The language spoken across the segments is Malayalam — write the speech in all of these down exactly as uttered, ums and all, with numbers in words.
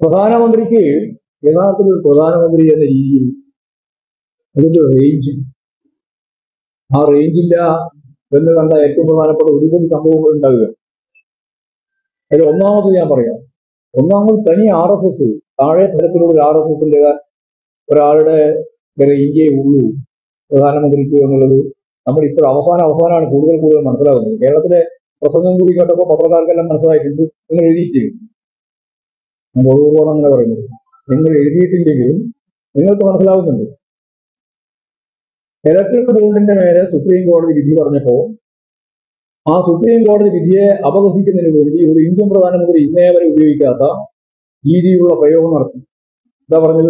പ്രധാനമന്ത്രിക്ക് യഥാർത്ഥത്തിൽ ഒരു പ്രധാനമന്ത്രി എന്ന രീതിയിൽ അതിന്റെ റേഞ്ച്, ആ റേഞ്ചില്ല എന്ന് കണ്ട ഏറ്റവും പ്രധാനപ്പെട്ട ഒരുപാട് സംഭവങ്ങൾ ഉണ്ടാവുക. അതിൽ ഒന്നാമത് ഞാൻ പറയാം, ഒന്നാമത് തനി ആർ എസ് എസ്, താഴെ തരത്തിലുള്ള ഒരു ആർ എസ് എസിന്റെ ഒരാളുടെ റേഞ്ചേ ഉള്ളൂ പ്രധാനമന്ത്രിക്ക് എന്നുള്ളത് നമ്മൾ ഇപ്പോൾ അവസാനം അവസാനമാണ് കൂടുതൽ കൂടുതൽ മനസ്സിലാകുന്നത്. കേരളത്തിലെ പ്രസംഗം കൂടി കേട്ടപ്പോൾ പത്രക്കാർക്കെല്ലാം മനസ്സിലായിട്ടുണ്ട്. നിങ്ങൾ എഴുതിയിട്ടില്ല, ബഹുഭൂർവ്വം അങ്ങനെ പറയുന്നത്, നിങ്ങൾ എഴുതിയിട്ടില്ലെങ്കിലും നിങ്ങൾക്ക് മനസ്സിലാവുന്നുണ്ട്. ഇലക്ട്രൽ ബോർഡിന്റെ മേലെ സുപ്രീം കോടതി വിധി പറഞ്ഞപ്പോ ആ സുപ്രീം കോടതി വിധിയെ അപഹസിക്കുന്നതിന് വേണ്ടി ഒരു ഇന്ത്യൻ പ്രധാനമന്ത്രി ഇന്നേ വരെ ഉപയോഗിക്കാത്ത രീതിയിലുള്ള പ്രയോഗം നടത്തി. എന്താ പറഞ്ഞത്?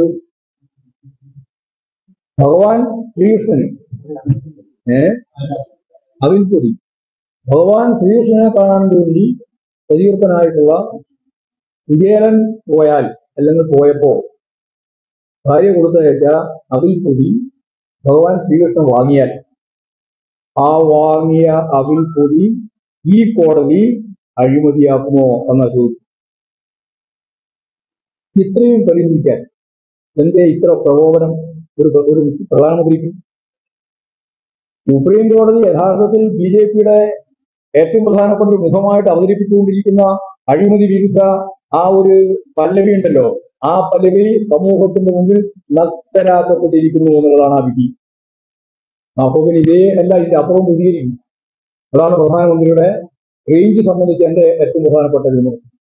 ഭഗവാൻ ശ്രീകൃഷ്ണന് ഏ അതിൽ പൊതി ഭഗവാൻ ശ്രീകൃഷ്ണനെ കാണാൻ വേണ്ടി പ്രതീർത്ഥനായിട്ടുള്ള കുചേലൻ പോയാൽ അല്ലെങ്കിൽ പോയപ്പോ ഭാര്യ കൊടുത്തയച്ച അതിൽ പൊതി ഭഗവാൻ ശ്രീകൃഷ്ണൻ വാങ്ങിയാൽ ആ വാങ്ങിയ അവിൽ പൊതി ഈ കോടതി അഴിമതിയാക്കുമോ എന്ന ചോദ്യം. ഇത്രയും പരിഹരിക്കാൻ എന്തേ ഇത്ര പ്രകോപനം ഒരു ഒരു പ്രധാനമന്ത്രിക്ക്? സുപ്രീം കോടതി യഥാർത്ഥത്തിൽ ബി ജെ പിയുടെ ഏറ്റവും പ്രധാനപ്പെട്ട ഒരു മുഖമായിട്ട് അവതരിപ്പിച്ചുകൊണ്ടിരിക്കുന്ന അഴിമതി വിരുദ്ധ ആ ഒരു പല്ലവി ഉണ്ടല്ലോ, ആ പല്ലവി സമൂഹത്തിന്റെ മുമ്പിൽ നഗ്നരാക്കപ്പെട്ടിരിക്കുന്നു എന്നുള്ളതാണ് ആ വിധി. അപ്പൊ പിന്നെ ഇതേ അല്ല ഇതിന്റെ അപ്പുറം പ്രതികരിക്കും. അതാണ് പ്രധാനമന്ത്രിയുടെ റേഞ്ച് സംബന്ധിച്ച് എന്റെ ഏറ്റവും പ്രധാനപ്പെട്ട വിമർശനം.